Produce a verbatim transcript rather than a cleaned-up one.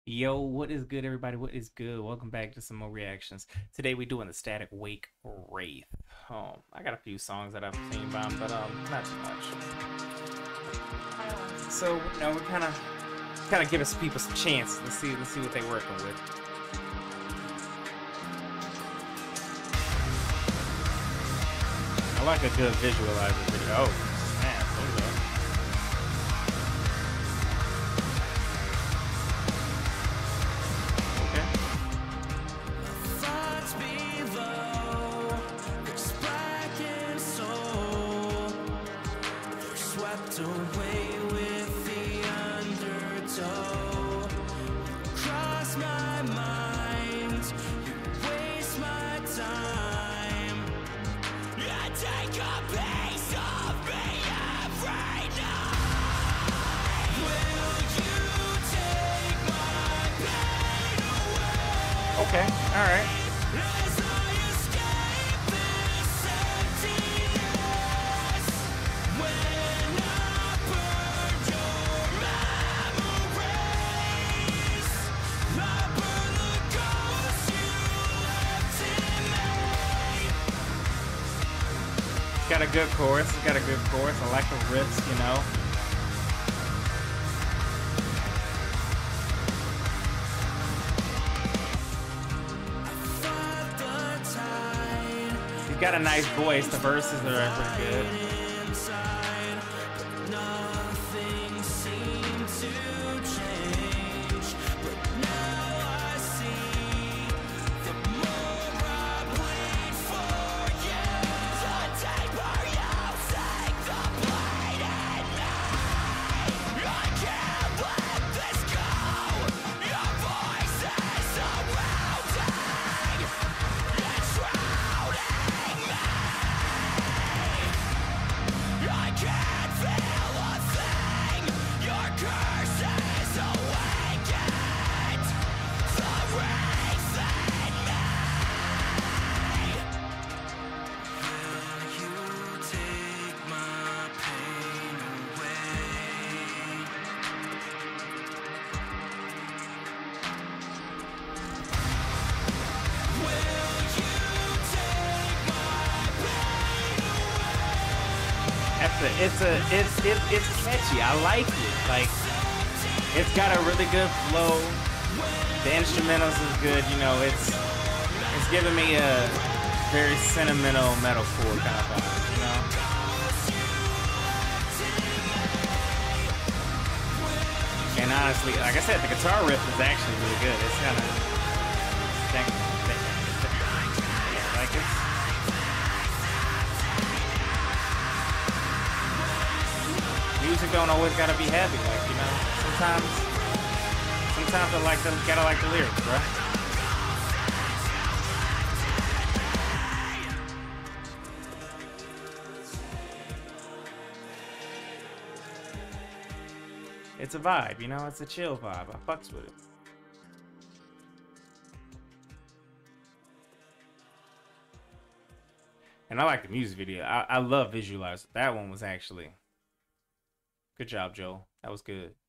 Yo, what is good, everybody? What is good? Welcome back to some more reactions. Today we're doing the Static Wake Wraith. Um, I got a few songs that I've seen by him, but um, not too much. So you know, we kind of, kind of give us people some chances. Let's see, let's see what they're working with. I like a good visualizer video. Oh, man, hold up. Away with the undertow. Cross my mind, you waste my time. I take a piece of me every night. Will you take my pain away? Okay, all right. As I escape this emptiness, when I burn your memories, I burn the ghosts you left in me. It's got a good chorus. It's got a good chorus. I like the riffs, you know. Fight the tide. He's got a nice voice. The verses are pretty good. Inside, but nothing seemed to change. But now I see, the more I bleed for you, the deeper you sink the blade in me. I can't let this go. Your voice is surrounding, it's shrouding me. I can't feel a thing. Your curse is awakened. The wraith in me. Will you take my pain away? Will you take my pain away? That's a, it's a, it's, it, it's catchy. I like it. Like, it's got a really good flow. The instrumentals is good. You know, it's, it's giving me a very sentimental metalcore kind of vibe. You know. And honestly, like I said, the guitar riff is actually really good. It's kind of, like it's. Music don't always gotta be heavy, like, you know. Sometimes, sometimes I like the, gotta like the lyrics, bro. It's a vibe, you know. It's a chill vibe. I fucks with it. And I like the music video. I, I love Visualize. That one was actually. Good job, Joel. That was good.